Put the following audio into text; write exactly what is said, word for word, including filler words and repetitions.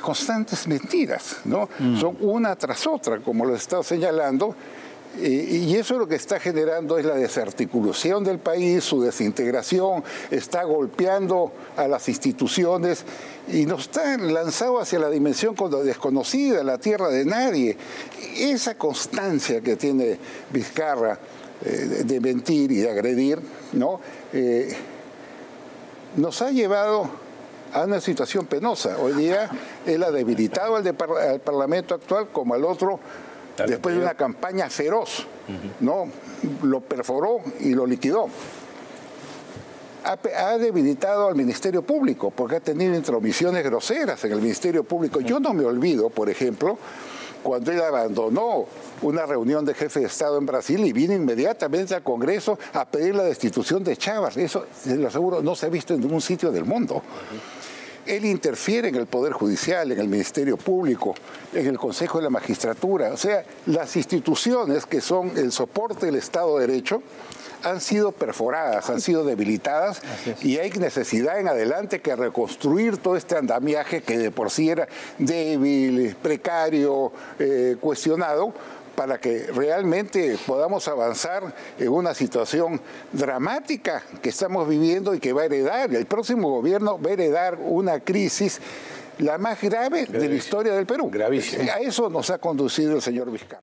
constantes mentiras, ¿no? Mm. Son una tras otra, como lo he estado señalando, eh, y eso lo que está generando es la desarticulación del país, su desintegración, está golpeando a las instituciones y nos está lanzado hacia la dimensión desconocida, la tierra de nadie. Esa constancia que tiene Vizcarra eh, de, de mentir y de agredir, ¿no? Eh, nos ha llevado a una situación penosa. Hoy día él ha debilitado al, de, al Parlamento actual como al otro, después de una campaña feroz, ¿no? Lo perforó y lo liquidó. Ha, ha debilitado al Ministerio Público porque ha tenido intromisiones groseras en el Ministerio Público. Yo no me olvido, por ejemplo, cuando él abandonó una reunión de jefe de Estado en Brasil y vino inmediatamente al Congreso a pedir la destitución de Chávez. Eso, se lo aseguro, no se ha visto en ningún sitio del mundo. Él interfiere en el Poder Judicial, en el Ministerio Público, en el Consejo de la Magistratura. O sea, las instituciones que son el soporte del Estado de Derecho han sido perforadas, han sido debilitadas y hay necesidad en adelante que reconstruir todo este andamiaje que de por sí era débil, precario, eh, cuestionado, para que realmente podamos avanzar en una situación dramática que estamos viviendo y que va a heredar. El próximo gobierno va a heredar una crisis la más grave de la historia del Perú. Gravísimo. A eso nos ha conducido el señor Vizcarra.